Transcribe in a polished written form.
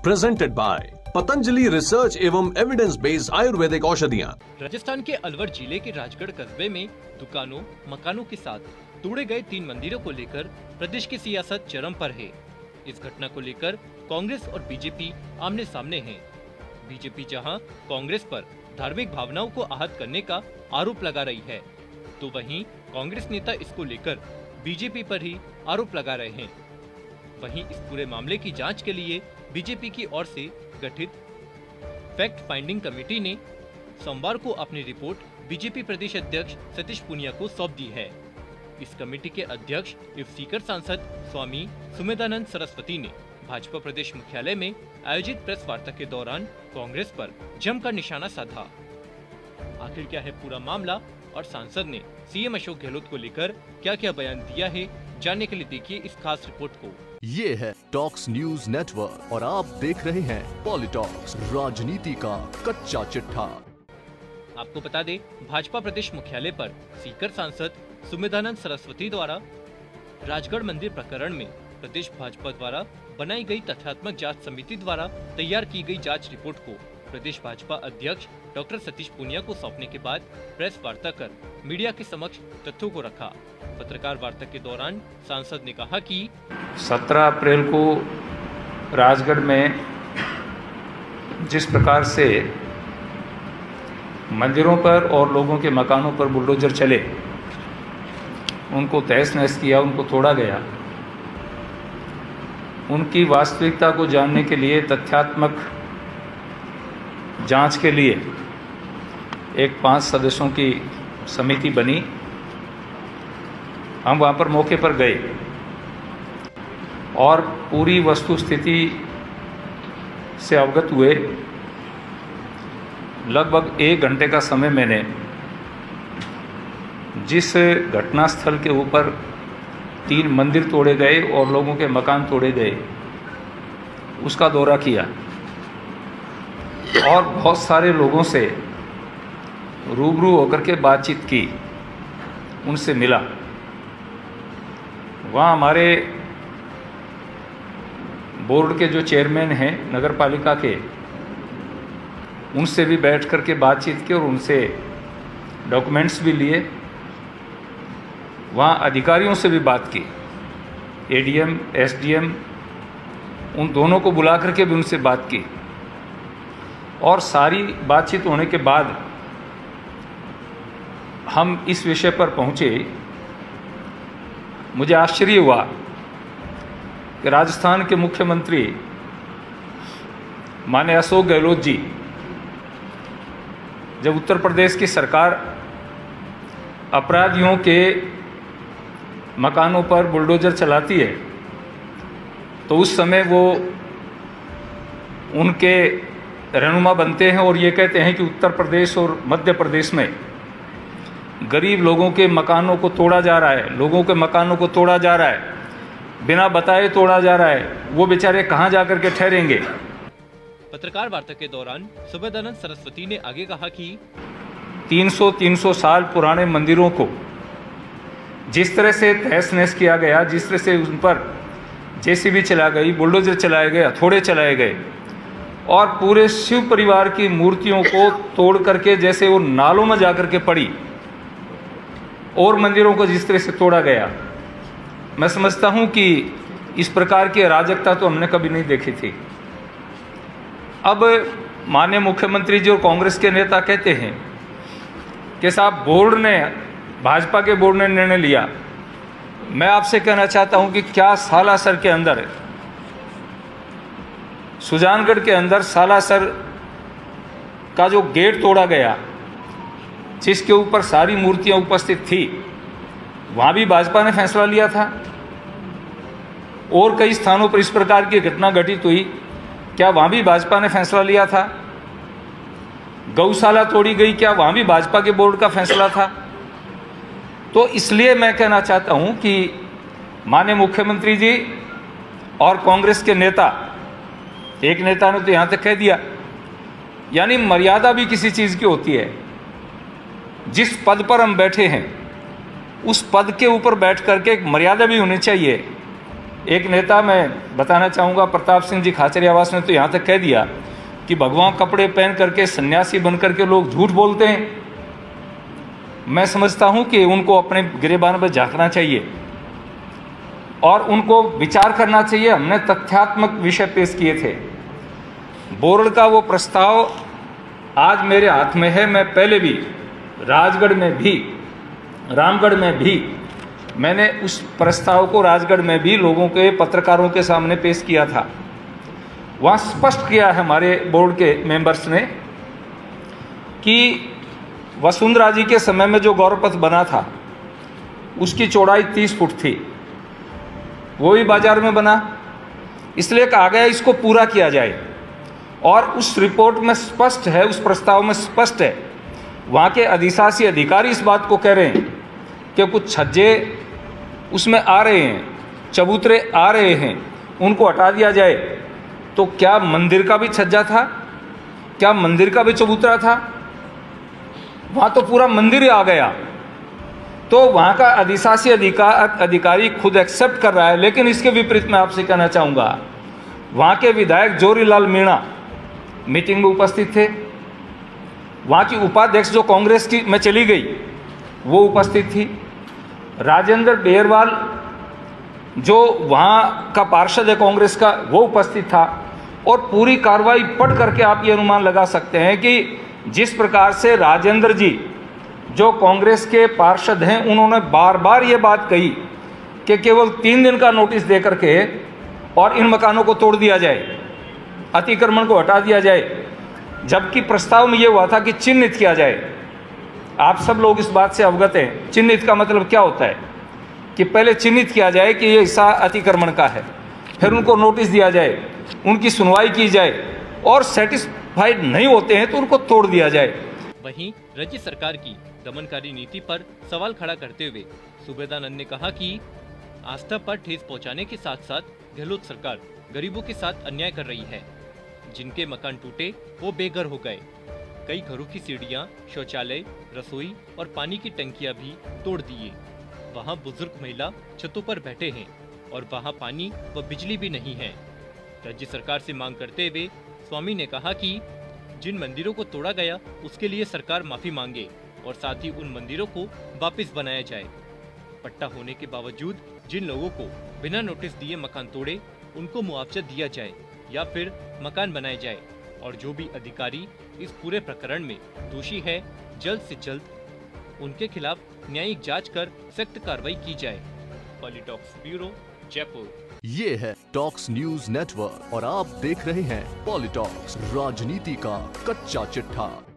Presented by Patanjali research एवं evidence based Ayurvedic औषधियाँ। राजस्थान के अलवर जिले के राजगढ़ कस्बे में दुकानों मकानों के साथ तोड़े गए 3 मंदिरों को लेकर प्रदेश की सियासत चरम पर है। इस घटना को लेकर कांग्रेस और बीजेपी आमने सामने हैं। बीजेपी जहां कांग्रेस पर धार्मिक भावनाओं को आहत करने का आरोप लगा रही है, तो वहीं कांग्रेस नेता इसको लेकर बीजेपी पर ही आरोप लगा रहे हैं। वहीं इस पूरे मामले की जांच के लिए बीजेपी की ओर से गठित फैक्ट फाइंडिंग कमेटी ने सोमवार को अपनी रिपोर्ट बीजेपी प्रदेश अध्यक्ष सतीश पूनिया को सौंप दी है। इस कमेटी के अध्यक्ष एवं सीकर सांसद स्वामी सुमेधानंद सरस्वती ने भाजपा प्रदेश मुख्यालय में आयोजित प्रेस वार्ता के दौरान कांग्रेस पर जमकर निशाना साधा। आखिर क्या है पूरा मामला और सांसद ने सीएम अशोक गहलोत को लेकर क्या क्या बयान दिया है, जानने के लिए देखिए इस खास रिपोर्ट को। ये है टॉक्स न्यूज नेटवर्क और आप देख रहे हैं पॉलिटॉक्स, राजनीति का कच्चा चिट्ठा। आपको बता दें, भाजपा प्रदेश मुख्यालय पर सीकर सांसद सुमेधानंद सरस्वती द्वारा राजगढ़ मंदिर प्रकरण में प्रदेश भाजपा द्वारा बनाई गई तथ्यात्मक जांच समिति द्वारा तैयार की गई जांच रिपोर्ट को प्रदेश भाजपा अध्यक्ष डॉक्टर सतीश पूनिया को सौंपने के बाद प्रेस वार्ता कर मीडिया के समक्ष तथ्यों को रखा। पत्रकार वार्ता के दौरान सांसद ने कहा कि 17 अप्रैल को राजगढ़ में जिस प्रकार से मंदिरों पर और लोगों के मकानों पर बुलडोजर चले, उनको तहस नहस किया, उनको तोड़ा गया, उनकी वास्तविकता को जानने के लिए तथ्यात्मक जांच के लिए एक 5 सदस्यों की समिति बनी। हम वहाँ पर मौके पर गए और पूरी वस्तु स्थिति से अवगत हुए। लगभग 1 घंटे का समय मैंने जिस घटनास्थल के ऊपर 3 मंदिर तोड़े गए और लोगों के मकान तोड़े गए उसका दौरा किया और बहुत सारे लोगों से रूबरू होकर के बातचीत की, उनसे मिला। वहाँ हमारे बोर्ड के जो चेयरमैन हैं नगर पालिका के, उनसे भी बैठ कर के बातचीत की और उनसे डॉक्यूमेंट्स भी लिए। वहाँ अधिकारियों से भी बात की, एडीएम, एसडीएम, उन दोनों को बुला करके भी उनसे बात की। और सारी बातचीत होने के बाद हम इस विषय पर पहुँचे। मुझे आश्चर्य हुआ कि राजस्थान के मुख्यमंत्री माननीय अशोक गहलोत जी जब उत्तर प्रदेश की सरकार अपराधियों के मकानों पर बुलडोजर चलाती है, तो उस समय वो उनके रहनुमा बनते हैं और ये कहते हैं कि उत्तर प्रदेश और मध्य प्रदेश में गरीब लोगों के मकानों को तोड़ा जा रहा है, लोगों के मकानों को तोड़ा जा रहा है, बिना बताए तोड़ा जा रहा है, वो बेचारे कहाँ जाकर के ठहरेंगे। पत्रकार वार्ता के दौरान सुमेधानंद सरस्वती ने आगे कहा कि 300 साल पुराने मंदिरों को जिस तरह से तहस नहस किया गया, जिस तरह से उन पर जेसीबी चला गई, बुलडोजर चलाए गए, हथौड़े चलाए गए और पूरे शिव परिवार की मूर्तियों को तोड़ करके जैसे वो नालों में जाकर के पड़ी और मंदिरों को जिस तरह से तोड़ा गया, मैं समझता हूं कि इस प्रकार की अराजकता तो हमने कभी नहीं देखी थी। अब माननीय मुख्यमंत्री जी और कांग्रेस के नेता कहते हैं कि साहब बोर्ड ने, भाजपा के बोर्ड ने निर्णय लिया। मैं आपसे कहना चाहता हूं कि क्या सालासर के अंदर, सुजानगढ़ के अंदर सालासर का जो गेट तोड़ा गया, जिसके ऊपर सारी मूर्तियां उपस्थित थी, वहाँ भी भाजपा ने फैसला लिया था। और कई स्थानों पर इस प्रकार की घटना घटित हुई, क्या वहाँ भी भाजपा ने फैसला लिया था? गौशाला तोड़ी गई, क्या वहाँ भी भाजपा के बोर्ड का फैसला था? तो इसलिए मैं कहना चाहता हूँ कि माननीय मुख्यमंत्री जी और कांग्रेस के नेता, एक नेता ने तो यहाँ तक कह दिया, यानी मर्यादा भी किसी चीज़ की होती है। जिस पद पर हम बैठे हैं उस पद के ऊपर बैठ करके एक मर्यादा भी होनी चाहिए। एक नेता मैं बताना चाहूँगा, प्रताप सिंह जी खाचरियावास ने तो यहाँ तक कह दिया कि भगवान कपड़े पहन करके सन्यासी बन करके लोग झूठ बोलते हैं। मैं समझता हूँ कि उनको अपने गिरेबान पर झांकना चाहिए और उनको विचार करना चाहिए। हमने तथ्यात्मक विषय पेश किए थे। बोर्ड का वो प्रस्ताव आज मेरे हाथ में है। मैं पहले भी राजगढ़ में भी, रामगढ़ में भी मैंने उस प्रस्ताव को राजगढ़ में भी लोगों के, पत्रकारों के सामने पेश किया था। वहाँ स्पष्ट किया है हमारे बोर्ड के मेंबर्स ने कि वसुंधरा जी के समय में जो गौरव पथ बना था उसकी चौड़ाई 30 फुट थी, वो भी बाजार में बना। इसलिए कहा गया इसको पूरा किया जाए। और उस रिपोर्ट में स्पष्ट है, उस प्रस्ताव में स्पष्ट है, वहाँ के अधिशासी अधिकारी इस बात को कह रहे हैं कि कुछ छज्जे उसमें आ रहे हैं, चबूतरे आ रहे हैं, उनको हटा दिया जाए। तो क्या मंदिर का भी छज्जा था? क्या मंदिर का भी चबूतरा था? वहाँ तो पूरा मंदिर ही आ गया। तो वहाँ का अधिशासी अधिकारी खुद एक्सेप्ट कर रहा है। लेकिन इसके विपरीत मैं आपसे कहना चाहूँगा, वहाँ के विधायक जोरीलाल मीणा मीटिंग में उपस्थित थे। वहाँ की उपाध्यक्ष जो कांग्रेस की में चली गई वो उपस्थित थी। राजेंद्र बेरवाल जो वहाँ का पार्षद है कांग्रेस का, वो उपस्थित था। और पूरी कार्रवाई पढ़ करके आप ये अनुमान लगा सकते हैं कि जिस प्रकार से राजेंद्र जी जो कांग्रेस के पार्षद हैं, उन्होंने बार बार ये बात कही कि केवल 3 दिन का नोटिस दे करके और इन मकानों को तोड़ दिया जाए, अतिक्रमण को हटा दिया जाए, जबकि प्रस्ताव में ये हुआ था कि चिन्हित किया जाए। आप सब लोग इस बात से अवगत हैं, चिन्हित का मतलब क्या होता है कि पहले चिन्हित किया जाए कि ये हिस्सा अतिक्रमण का है, फिर उनको नोटिस दिया जाए, उनकी सुनवाई की जाए और सेटिस्फाइड नहीं होते हैं तो उनको तोड़ दिया जाए। वहीं राज्य सरकार की दमनकारी नीति पर सवाल खड़ा करते हुए सूबेदानंद ने कहा कि आस्था पर ठेस पहुंचाने के साथ साथ गहलोत सरकार गरीबों के साथ अन्याय कर रही है। जिनके मकान टूटे वो बेघर हो गए। कई घरों की सीढ़ियां, शौचालय, रसोई और पानी की टंकियां भी तोड़ दिए। वहां बुजुर्ग महिला छतों पर बैठे हैं और वहां पानी व बिजली भी नहीं है। राज्य सरकार से मांग करते हुए स्वामी ने कहा कि जिन मंदिरों को तोड़ा गया उसके लिए सरकार माफी मांगे और साथ ही उन मंदिरों को वापस बनाया जाए। पट्टा होने के बावजूद जिन लोगों को बिना नोटिस दिए मकान तोड़े उनको मुआवजा दिया जाए या फिर मकान बनाए जाए। और जो भी अधिकारी इस पूरे प्रकरण में दोषी है, जल्द से जल्द उनके खिलाफ न्यायिक जांच कर सख्त कार्रवाई की जाए। Politalks bureau, Jaipur. ये है टॉक्स न्यूज नेटवर्क और आप देख रहे हैं पॉलिटॉक्स, राजनीति का कच्चा चिट्ठा।